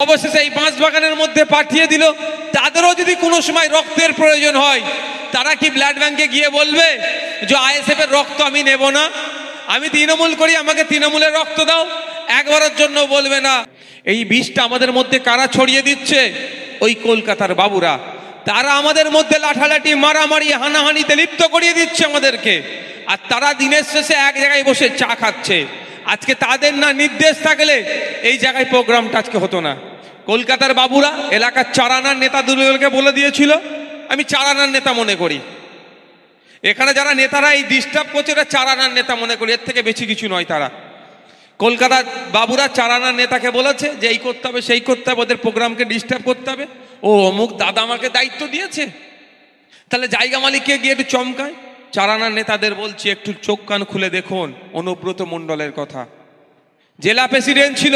অবশেষে এই বাঁশবাগানের মধ্যে পাঠিয়ে দিল। তাদেরও যদি কোনো সময় রক্তের প্রয়োজন হয়, তারা কি ব্লাড ব্যাংকে গিয়ে বলবে যে আইএসএফ এর রক্ত আমি নেব না, আমি তৃণমূল করি, আমাকে তৃণমূলের রক্ত দাও? একবারের জন্য বলবে না। এই বিষটা আমাদের মধ্যে কারা ছড়িয়ে দিচ্ছে? ওই কলকাতার বাবুরা। তারা আমাদের মধ্যে লাঠালাঠি, মারামারি, হানাহানিতে লিপ্ত করিয়ে দিচ্ছে আমাদেরকে। আর তারা দিনের শেষে এক জায়গায় বসে চা খাচ্ছে। আজকে তাদের না নির্দেশ থাকলে এই জায়গায় প্রোগ্রামটা আজকে হতো না। কলকাতার বাবুরা এলাকার চারানার নেতা দুলকে বলে দিয়েছিল, আমি চারানার নেতা মনে করি। এখানে যারা নেতারা এই ডিস্টার্ব করছে, এটা চারানার নেতা মনে করি, এর থেকে বেশি কিছু নয়। তারা কলকাতার বাবুরা চারানার নেতাকে বলেছে যে এই করতে হবে, সেই করতে হবে, ওদের প্রোগ্রামকে ডিস্টার্ব করতে হবে। ও অমুক দাদা আমাকে দায়িত্ব দিয়েছে, তাহলে জায়গা মালিককে গিয়ে একটু চমকায়। চারানার নেতাদের বলছি, একটু চোখ কান খুলে দেখুন অনুব্রত মণ্ডলের কথা। জেলা প্রেসিডেন্ট ছিল,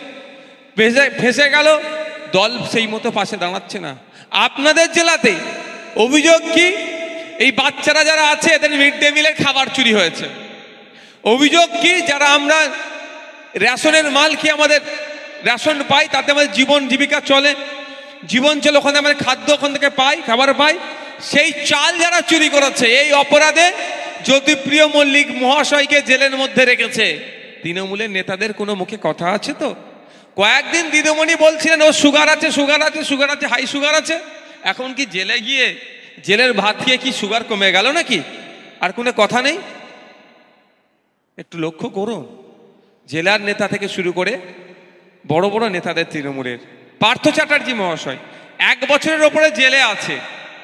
ফেসে গেল, দল সেই মতো পাশে দাঁড়াচ্ছে না। আপনাদের জেলাতে অভিযোগ কি? এই বাচ্চারা যারা আছে এদের মিড ডে মিলের খাবার চুরি হয়েছে। অভিযোগ কি? যারা আমরা রেশনের মাল কি আমাদের রেশন পাই, তাতে আমাদের জীবন জীবিকা চলে, জীবন চলে, ওখানে আমাদের খাদ্য ওখান থেকে পাই, খাবার পাই। সেই চাল যারা চুরি করেছে, এই অপরাধে জ্যোতিপ্রিয় মল্লিক মহাশয়কে জেলের মধ্যে রেখেছে। তৃণমূলের নেতাদের কোনো মুখে কথা আছে তো? কয়েকদিন দিদিমণি বলছিলেন ও সুগার আছে, সুগার আছে, সুগার আছে, হাই সুগার আছে। এখন কি জেলে গিয়ে জেলের ভাত খেয়ে কি সুগার কমে গেল নাকি? আর কোনো কথা নেই? একটু লক্ষ্য করুন, জেলার নেতা থেকে শুরু করে বড় বড় নেতাদের, তৃণমূলের পার্থ চ্যাটার্জি মহাশয় 1 বছরের ওপরে জেলে আছে,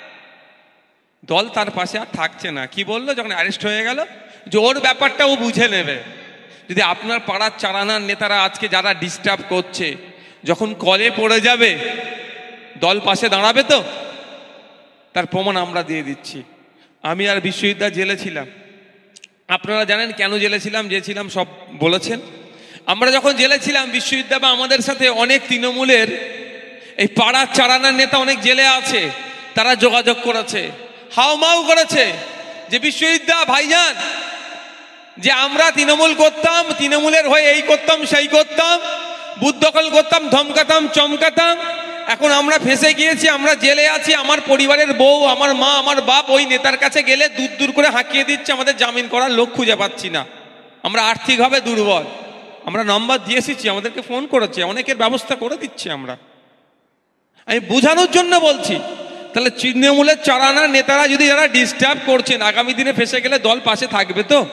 দল তার পাশে আর থাকছে না। কি বললো যখন অ্যারেস্ট হয়ে গেল? যে ওর ব্যাপারটা ও বুঝে নেবে। যদি আপনার পাড়ার চারানার নেতারা আজকে যারা ডিস্টার্ব করছে, যখন কলে পড়ে যাবে, দল পাশে দাঁড়াবে তো? তার প্রমাণ আমরা দিয়ে দিচ্ছি। আমি আর বিশ্ববিদ্যালয় জেলে ছিলাম। আপনারা জানেন কেন জেলে ছিলাম, যে ছিলাম সব বলেছেন। আমরা যখন জেলে ছিলাম, বিশ্ববিদ্যালয় আমাদের সাথে অনেক তৃণমূলের এই পাড়ার চারানার নেতা অনেক জেলে আছে, তারা যোগাযোগ করেছে, হাউমাউ করেছে যে বিশ্ববিদ্যালয় ভাইজান, যে আমরা তৃণমূল করতাম, তৃণমূলের হয়ে এই করতাম সেই করতাম, বুথ দখল করতাম, ধমকাতাম, চমকাতাম, এখন আমরা ফেঁসে গিয়েছি, আমরা জেলে আছি, আমার পরিবারের বউ, আমার মা, আমার বাপ ওই নেতার কাছে গেলে দূর দূর করে হাঁকিয়ে দিচ্ছে, আমাদের জামিন করার লোক খুঁজে পাচ্ছি না, আমরা আর্থিকভাবে দুর্বল। আমরা নম্বর দিয়ে এসেছি, আমাদেরকে ফোন করেছে, অনেকের ব্যবস্থা করে দিচ্ছি আমরা। আমি বোঝানোর জন্য বলছি। তাহলে তৃণমূলের চারানার নেতারা যদি যারা ডিস্টার্ব করছেন, আগামী দিনে ফেঁসে গেলে দল পাশে থাকবে তো?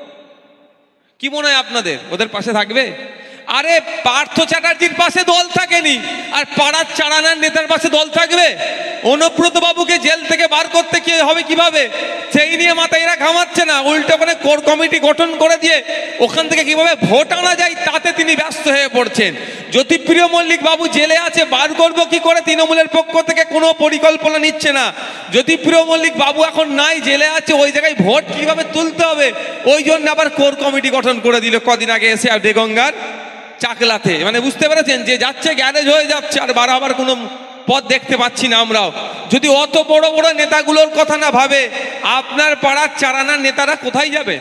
কি মনে হয় আপনাদের, ওদের পাশে থাকবে? আরে পার্থ চ্যাটার্জির পাশে দল থাকেনি, আর পাড়ার চারানার নেতার পাশে দল থাকবে? অনুব্রত বাবুকে জেল থেকে বার করতে কি হবে, কিভাবে, সেই নিয়ে মাথায় এরা ঘামাচ্ছে না। উল্টো ওখানে কোর কমিটি গঠন করে দিয়ে ওখান থেকে কিভাবে ভোট আনা যায় তাতে তিনি ব্যস্ত হয়ে পড়ছেন। জ্যোতিপ্রিয় মল্লিক বাবু জেলে আছে, বার করবো কি করে, তৃণমূলের পক্ষ থেকে কোনো পরিকল্পনা নিচ্ছে না। জ্যোতিপ্রিয় মল্লিক বাবু এখন নাই, জেলে আছে, ওই জায়গায় ভোট কিভাবে তুলতে হবে, ওই জন্য আবার কোর কমিটি গঠন করে দিল কদিন আগে এসে আর দেগঙ্গার চাকলাতে। মানে বুঝতে পেরেছেন, যে যাচ্ছে গ্যারেজ হয়ে যাচ্ছে, আর বারবার কোনো পথ দেখতে পাচ্ছি না আমরাও। যদি অত বড় বড় নেতাগুলোর কথা না ভাবে, আপনার পাড়ার চারানার নেতারা কোথায় যাবে?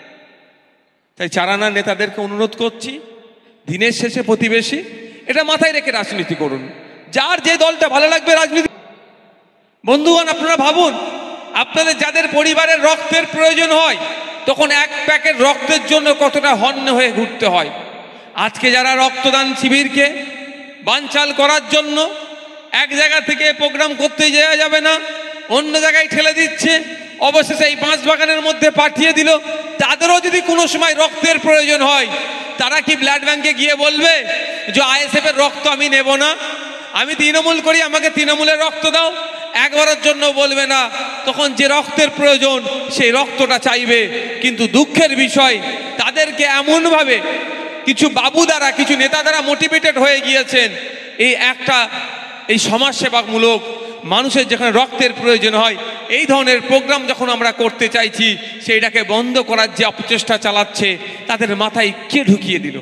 তাই চারানার নেতাদেরকে অনুরোধ করছি, দিনের শেষে প্রতিবেশী, এটা মাথায় রেখে রাজনীতি করুন। যার যে দলটা ভালো লাগবে রাজনীতি। বন্ধুগণ, আপনারা ভাবুন, আপনাদের যাদের পরিবারের রক্তের প্রয়োজন হয়, তখন এক প্যাকেট রক্তের জন্য কতটা হন্য হয়ে ঘুরতে হয়। আজকে যারা রক্তদান শিবিরকে বানচাল করার জন্য এক জায়গা থেকে প্রোগ্রাম করতে যাওয়া যাবে না, অন্য জায়গায় ঠেলে দিচ্ছে, অবশেষে এই বাঁশবাগানের মধ্যে পাঠিয়ে দিল। তাদেরও যদি কোনো সময় রক্তের প্রয়োজন হয়, তারা কি ব্লাড ব্যাংকে গিয়ে বলবে যে আইএসএফ এর রক্ত আমি নেব না, আমি তৃণমূল করি, আমাকে তৃণমূলের রক্ত দাও? একবারের জন্য বলবে না। তখন যে রক্তের প্রয়োজন সেই রক্তটা চাইবে। কিন্তু দুঃখের বিষয়, তাদেরকে এমনভাবে কিছু বাবু দ্বারা, কিছু নেতা দ্বারা মোটিভেটেড হয়ে গিয়েছেন, এই সমাজসেবামূলক মানুষের যেখানে রক্তের প্রয়োজন হয়, এই ধরনের প্রোগ্রাম যখন আমরা করতে চাইছি, সেইটাকে বন্ধ করার যে অপচেষ্টা চালাচ্ছে, তাদের মাথায় কে ঢুকিয়ে দিল?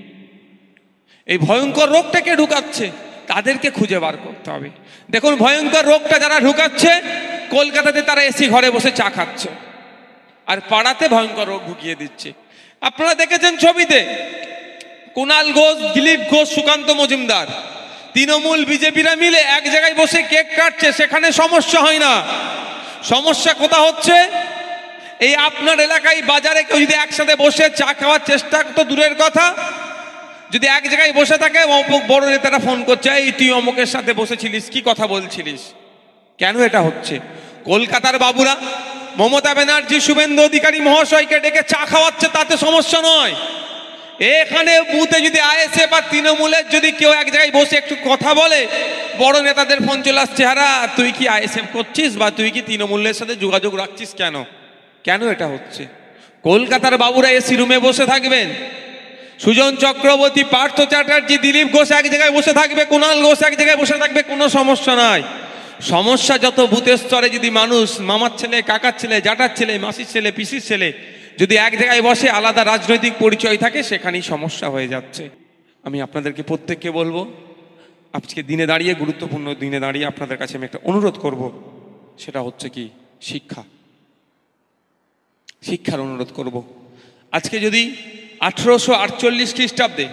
এই ভয়ঙ্কর রোগটা কে ঢুকাচ্ছে? তাদেরকে খুঁজে বার করতে হবে। দেখুন, ভয়ঙ্কর রোগটা যারা ঢুকাচ্ছে, কলকাতাতে তারা এসি ঘরে বসে চা খাচ্ছে, আর পাড়াতে ভয়ঙ্কর রোগ ঢুকিয়ে দিচ্ছে। আপনারা দেখেছেন ছবিতে, কুণাল ঘোষ, দিলীপ ঘোষ, সুকান্ত মজুমদার তৃণমূল বিজেপিরা মিলে এক জায়গায় বসে কেক কাটছে, সেখানে সমস্যা হয় না। সমস্যা কোথা হচ্ছে, এই আপনার এলাকায় বাজারে কেউ যদি একসাথে বসে চা খাওয়ার চেষ্টা, তো দূরের কথা, যদি এক জায়গায় বসে থাকে বড় নেতারা ফোন করছে, এই তুই অমুকের সাথে বসেছিলিস, কি কথা বলছিলিস। কেন এটা হচ্ছে? কলকাতার বাবুরা মমতা ব্যানার্জি শুভেন্দু অধিকারী মহাশয়কে ডেকে চা খাওয়াচ্ছে, তাতে সমস্যা নয়। এখানে বুথে যদি আইএসএফ আর তৃণমূলের যদি কেউ এক জায়গায় বসে একটু কথা বলে, বড় নেতাদের ফোন চলে আসছে, হারা তুই কি আইএসএফ করছিস বা তুই কি তৃণমূলের সাথে যোগাযোগ রাখছিস কেন? কেন এটা হচ্ছে? কলকাতার বাবুরা এসি রুমে বসে থাকবেন, সুজন চক্রবর্তী, পার্থ চ্যাটার্জি, দিলীপ ঘোষ এক জায়গায় বসে থাকবে, কুণাল ঘোষ এক জায়গায় বসে থাকবে, কোনো সমস্যা নাই। সমস্যা যত বুথের স্তরে যদি মানুষ, মামার ছেলে, কাকার ছেলে, জাটার ছেলে, মাসির ছেলে, পিসির ছেলে যদি এক জায়গায় বসে, আলাদা রাজনৈতিক পরিচয় থাকে, সেখানেই সমস্যা হয়ে যাচ্ছে। আমি আপনাদেরকে প্রত্যেককে বলবো, আজকে দিনে দাঁড়িয়ে, গুরুত্বপূর্ণ দিনে দাঁড়িয়ে আপনাদের কাছে আমি একটা অনুরোধ করব, সেটা হচ্ছে কি শিক্ষার অনুরোধ করব। আজকে যদি 1848 খ্রিস্টাব্দে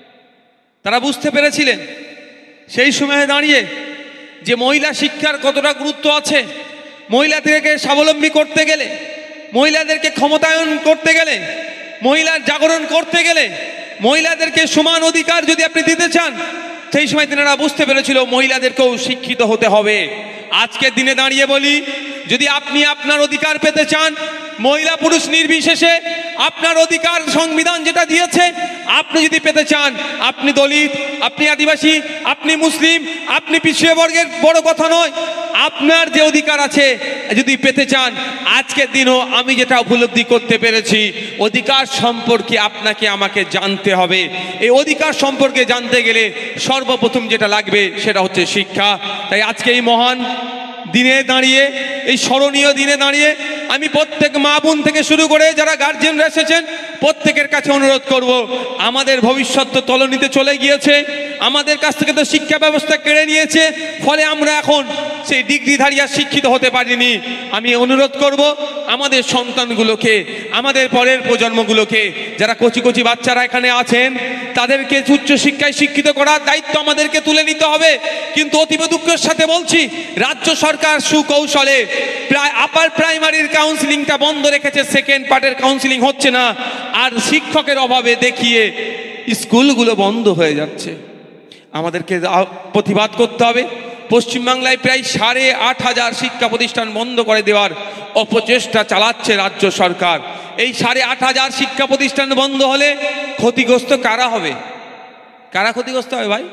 তারা বুঝতে পেরেছিলেন সেই সময়ে দাঁড়িয়ে যে মহিলা শিক্ষার কতটা গুরুত্ব আছে, মহিলাদেরকে স্বাবলম্বী করতে গেলে, মহিলাদেরকে ক্ষমতায়ন করতে গেলে, মহিলার জাগরণ করতে গেলে, মহিলাদেরকে সমান অধিকার যদি আপনি দিতে চান, সেই সময় তিনারা বুঝতে পেরেছিল মহিলাদেরকেও শিক্ষিত হতে হবে। আজকের দিনে দাঁড়িয়ে বলি, যদি আপনি আপনার অধিকার পেতে চান, মহিলা পুরুষ নির্বিশেষে আপনার অধিকার সংবিধান যেটা দিয়েছে আপনি যদি পেতে চান, আপনি দলিত, আপনি আদিবাসী, আপনি মুসলিম, আপনি পিছিয়ে বর্গের, বড় কথা নয়, আপনার যে অধিকার আছে যদি পেতে চান, আজকের দিনও আমি যেটা উপলব্ধি করতে পেরেছি, অধিকার সম্পর্কে আপনাকে আমাকে জানতে হবে। এই অধিকার সম্পর্কে জানতে গেলে সর্বপ্রথম যেটা লাগবে সেটা হচ্ছে শিক্ষা। তাই আজকে এই মহান দিনে দাঁড়িয়ে, এই স্মরণীয় দিনে দাঁড়িয়ে আমি প্রত্যেক মা বোন থেকে শুরু করে যারা গার্জিয়ানরা এসেছেন প্রত্যেকের কাছে অনুরোধ করব, আমাদের ভবিষ্যৎ তো তলানিতে চলে গিয়েছে, আমাদের কাছ থেকে তো শিক্ষা ব্যবস্থা কেড়ে নিয়েছে, ফলে আমরা এখন সেই ডিগ্রিধারী আর শিক্ষিত হতে পারিনি। আমি অনুরোধ করব আমাদের সন্তানগুলোকে, আমাদের পরের প্রজন্মগুলোকে, যারা কচি কচি বাচ্চারা এখানে আছেন, তাদেরকে উচ্চ শিক্ষায় শিক্ষিত করার দায়িত্ব আমাদেরকে তুলে নিতে হবে। কিন্তু অতীব দুঃখের সাথে বলছি, রাজ্য সরকার সুকৌশলে প্রায় আপার প্রাইমারির কাউন্সিলিংটা বন্ধ রেখেছে, সেকেন্ড পার্টের কাউন্সিলিং হচ্ছে না, আর শিক্ষকের অভাবে দেখিয়ে স্কুলগুলো বন্ধ হয়ে যাচ্ছে। আমাদেরকে প্রতিবাদ করতে হবে। পশ্চিমবাংলায় প্রায় 8,500 শিক্ষা প্রতিষ্ঠান বন্ধ করে দেওয়ার অপচেষ্টা চালাচ্ছে রাজ্য সরকার। এই 8,500 শিক্ষা প্রতিষ্ঠান বন্ধ হলে ক্ষতিগ্রস্ত কারা হবে? কারা ক্ষতিগ্রস্ত হবে ভাই?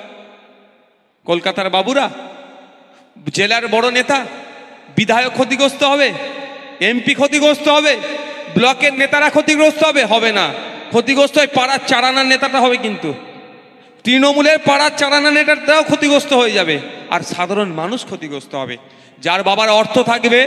কলকাতার বাবুরা, জেলার বড় নেতা, বিধায়ক ক্ষতিগ্রস্ত হবে, এমপি ক্ষতিগ্রস্ত হবে, ব্লকের নেতারা ক্ষতিগ্রস্ত হবে? হবে না। ক্ষতিগ্রস্ত হয় পাড়ার চারানার নেতাটা হবে, কিন্তু তৃণমূলের পাড়ার চারানা নেতাটাও ক্ষতিগ্রস্ত হয়ে যাবে, আর সাধারণ মানুষ ক্ষতিগ্রস্ত হবে। যার বাবার অর্থ থাকবে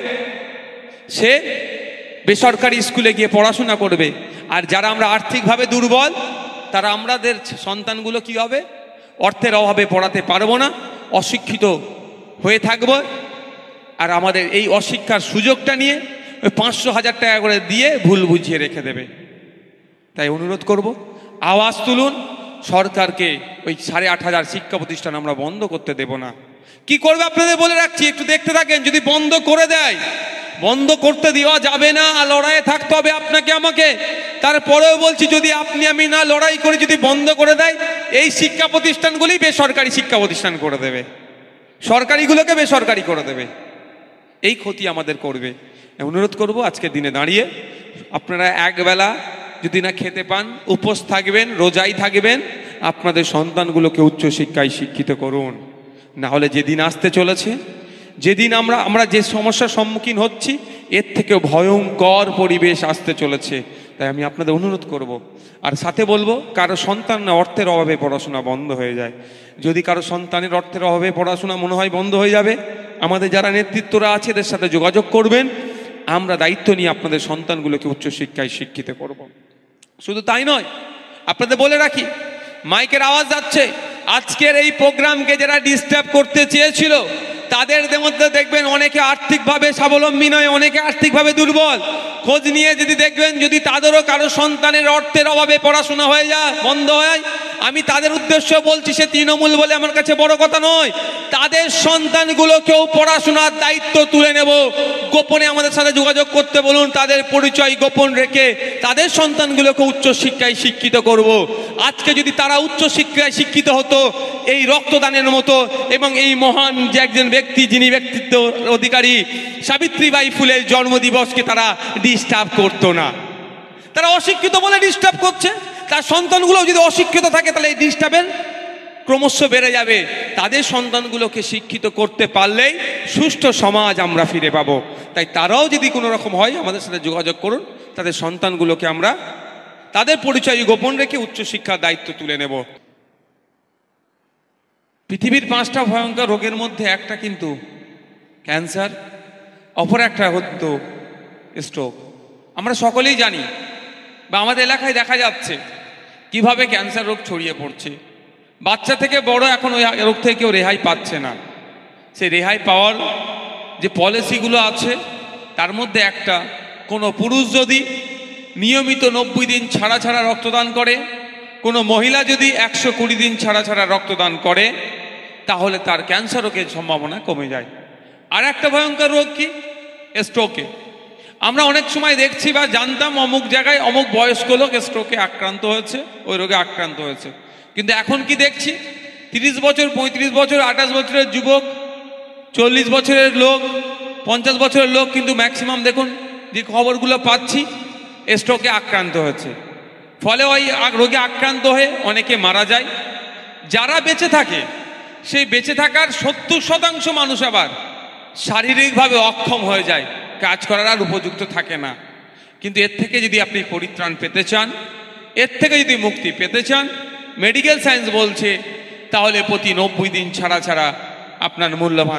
সে বেসরকারি স্কুলে গিয়ে পড়াশোনা করবে, আর যারা আমরা আর্থিকভাবে দুর্বল তারা আমাদের সন্তানগুলো কি হবে? অর্থের অভাবে পড়াতে পারবো না, অশিক্ষিত হয়ে থাকবো, আর আমাদের এই অশিক্ষার সুযোগটা নিয়ে 500,000 টাকা করে দিয়ে ভুল বুঝিয়ে রেখে দেবে। তাই অনুরোধ করব, আওয়াজ তুলুন, সরকারকে ওই 8,500 শিক্ষা প্রতিষ্ঠান আমরা বন্ধ করতে দেব না। কি করবে আপনাদের বলে রাখছি, একটু দেখতে থাকেন। যদি বন্ধ করে দেয়, বন্ধ করতে দেওয়া যাবে না, লড়াইয়ে থাকতে হবে আপনাকে আমাকে। তারপরেও বলছি, যদি আপনি আমি না লড়াই করে যদি বন্ধ করে দেয়, এই শিক্ষা প্রতিষ্ঠানগুলি বেসরকারি শিক্ষা প্রতিষ্ঠান করে দেবে, সরকারিগুলোকে বেসরকারি করে দেবে, এই ক্ষতি আমাদের করবে। অনুরোধ করব আজকের দিনে দাঁড়িয়ে আপনারা একবেলা যদি না খেতে পান, উপোস থাকবেন, রোজাই থাকবেন, আপনাদের সন্তানগুলোকে উচ্চশিক্ষায় শিক্ষিত করুন। না হলে যেদিন আসতে চলেছে, যেদিন আমরা যে সমস্যার সম্মুখীন হচ্ছি, এর থেকেও ভয়ঙ্কর পরিবেশ আসতে চলেছে। তাই আমি আপনাদের অনুরোধ করব, আর সাথে বলবো, কারো সন্তান অর্থের অভাবে পড়াশোনা বন্ধ হয়ে যায়। যদি কারো সন্তানের অর্থের অভাবে পড়াশোনা মনে হয় বন্ধ হয়ে যাবে, আমাদের যারা নেতৃত্বরা আছে এদের সাথে যোগাযোগ করবেন, আমরা দায়িত্ব নিয়ে আপনাদের সন্তানগুলোকে উচ্চশিক্ষায় শিক্ষিত করব। শুধু তাই নয়, আপনাদের বলে রাখি, মাইকের আওয়াজ যাচ্ছে, আজকের এই প্রোগ্রামকে যারা ডিস্টার্ব করতে চেয়েছিল তাদের মধ্যে দেখবেন অনেকে আর্থিকভাবে স্বাবলম্বী নয়, অনেকে আর্থিকভাবে দুর্বল। খোঁজ নিয়ে যদি দেখবেন, যদি তাদেরও কারো সন্তানের অর্থের অভাবে পড়াশোনা হয়ে যায়, বন্ধ হয়, আমি তাদের উদ্দেশ্য বলছি, সে তৃণমূল বলে আমার কাছে বড় কথা নয়। তাদের সন্তানগুলোকেও পড়াশোনার দায়িত্ব তুলে নেব। গোপনে আমাদের সাথে যোগাযোগ করতে বলুন, তাদের পরিচয় গোপন রেখে তাদের সন্তানগুলোকে উচ্চশিক্ষায় শিক্ষিত করব। আজকে যদি তারা উচ্চশিক্ষায় শিক্ষিত হতো, এই রক্তদানের মতো এবং এই মহান যে একজন ব্যক্তি, যিনি ব্যক্তিত্ব অধিকারী সাবিত্রীবাই ফুলের জন্মদিবসকে তারা ডিস্টার্ব করতো না। তারা অশিক্ষিত বলে ডিস্টার্ব করছে। তার সন্তানগুলো যদি অশিক্ষিত থাকে তাহলে এই ডিস্টার্বের ক্রমশ বেড়ে যাবে। তাদের সন্তানগুলোকে শিক্ষিত করতে পারলেই সুষ্ঠু সমাজ আমরা ফিরে পাবো। তাই তারাও যদি কোনো রকম হয় আমাদের সাথে যোগাযোগ করুন, তাদের সন্তানগুলোকে আমরা তাদের পরিচয় গোপন রেখে উচ্চশিক্ষার দায়িত্ব তুলে নেব। পৃথিবীর 5টা ভয়ঙ্কর রোগের মধ্যে একটা কিন্তু ক্যান্সার, অপর একটা হতো স্ট্রোক। আমরা সকলেই জানি বা আমাদের এলাকায় দেখা যাচ্ছে কিভাবে ক্যান্সার রোগ ছড়িয়ে পড়ছে। বাচ্চা থেকে বড় এখন ওই রোগ থেকে কেউ রেহাই পাচ্ছে না। সেই রেহাই পাওয়ার যে পলিসিগুলো আছে তার মধ্যে একটা, কোনো পুরুষ যদি নিয়মিত 90 দিন ছাড়া ছাড়া রক্তদান করে, কোনো মহিলা যদি 120 দিন ছাড়া ছাড়া রক্তদান করে, তাহলে তার ক্যান্সার রোগের সম্ভাবনা কমে যায়। আর একটা ভয়ঙ্কর রোগ কি? স্ট্রোকে। আমরা অনেক সময় দেখছি বা জানতাম অমুক জায়গায় অমুক বয়স্ক লোক স্ট্রোকে আক্রান্ত হয়েছে, ওই রোগে আক্রান্ত হয়েছে। কিন্তু এখন কি দেখছি, 30 বছর, 35 বছর, 28 বছরের যুবক, 40 বছরের লোক, 50 বছরের লোক কিন্তু ম্যাক্সিমাম দেখুন যে খবরগুলো পাচ্ছি স্ট্রোকে আক্রান্ত হয়েছে। ফলে ওই রোগে আক্রান্ত হয়ে অনেকে মারা যায়। যারা বেঁচে থাকে সেই বেঁচে থাকার 70% মানুষ আবার শারীরিকভাবে অক্ষম হয়ে যায়, কাজ করার আর উপযুক্ত থাকে না। কিন্তু এর থেকে যদি আপনি পরিত্রাণ পেতে চান, এর থেকে যদি মুক্তি পেতে চান, মেডিকেল সায়েন্স বলছে তাহলে প্রতি 90 দিন ছাড়া ছাড়া আপনার মূল্যবান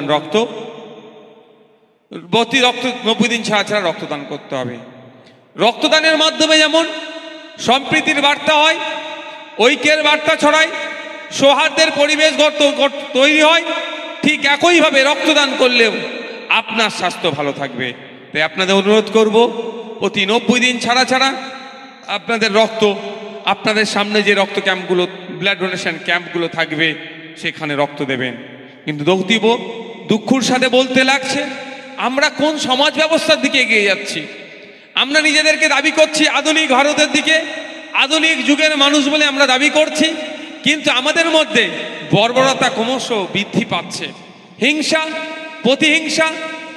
প্রতি 90 দিন ছাড়া ছাড়া রক্তদান করতে হবে। রক্তদানের মাধ্যমে যেমন সম্প্রীতির বার্তা হয়, ঐক্যের বার্তা ছড়ায়, সৌহার্দ্যের পরিবেশ তৈরি হয়, ঠিক একইভাবে রক্তদান করলেও আপনার স্বাস্থ্য ভালো থাকবে। তাই আপনাদের অনুরোধ করব, প্রতি 90 দিন ছাড়া ছাড়া আপনাদের আপনাদের সামনে যে রক্ত ক্যাম্পগুলো, ব্লাড ডোনেশন ক্যাম্পগুলো থাকবে, সেখানে রক্ত দেবেন। কিন্তু দুঃখের সাথে বলতে লাগছে, আমরা কোন সমাজ ব্যবস্থার দিকে এগিয়ে যাচ্ছি? আমরা নিজেদেরকে দাবি করছি আধুনিক ভারতের দিকে, আধুনিক যুগের মানুষ বলে আমরা দাবি করছি, কিন্তু আমাদের মধ্যে বর্বরতা ক্রমশ বৃদ্ধি পাচ্ছে। হিংসা, প্রতিহিংসা,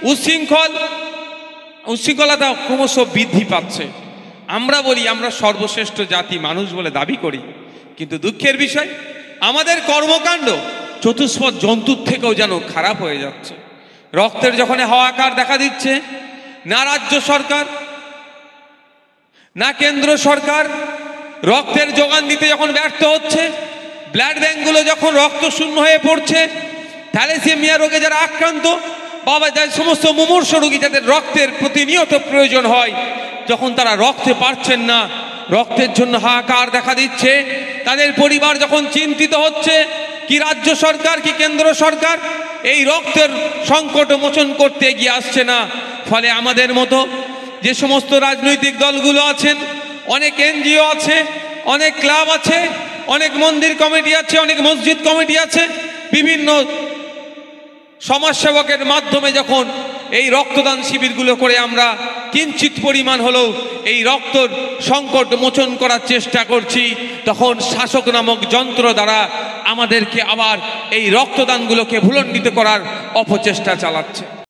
উচ্ছৃঙ্খলতা ক্রমশ বৃদ্ধি পাচ্ছে। আমরা বলি আমরা সর্বশ্রেষ্ঠ জাতি মানুষ বলে দাবি করি, কিন্তু দুঃখের বিষয় আমাদের কর্মকাণ্ড চতুষ্পদ জন্তুর থেকেও যেন খারাপ হয়ে যাচ্ছে। রক্তের যখন হাহাকার দেখা দিচ্ছে, না রাজ্য সরকার না কেন্দ্র সরকার রক্তের যোগান দিতে যখন ব্যর্থ হচ্ছে, ব্লাড ব্যাঙ্কগুলো যখন রক্ত শূন্য হয়ে পড়ছে, থ্যালাসেমিয়া রোগে যারা আক্রান্ত বাবা, যার সমস্ত মুমূর্ষ রোগী যাদের রক্তের প্রতিনিয়ত প্রয়োজন হয়, যখন তারা রক্তে পারছেন না, রক্তের জন্য হাহাকার দেখা দিচ্ছে, তাদের পরিবার যখন চিন্তিত হচ্ছে, কি রাজ্য সরকার কি কেন্দ্র সরকার এই রক্তের সংকট মোচন করতে এগিয়ে আসছে না। ফলে আমাদের মতো যে সমস্ত রাজনৈতিক দলগুলো আছেন, অনেক এনজিও আছে, অনেক ক্লাব আছে, অনেক মন্দির কমিটি আছে, অনেক মসজিদ কমিটি আছে, বিভিন্ন সমাজসেবকের মাধ্যমে যখন এই রক্তদান শিবিরগুলো করে আমরা কিঞ্চিত পরিমাণ হলেও এই রক্তর সংকট মোচন করার চেষ্টা করছি, তখন শাসক নামক যন্ত্র দ্বারা আমাদেরকে আবার এই রক্তদানগুলোকে ভুলণ্ডিত করার অপচেষ্টা চালাচ্ছে।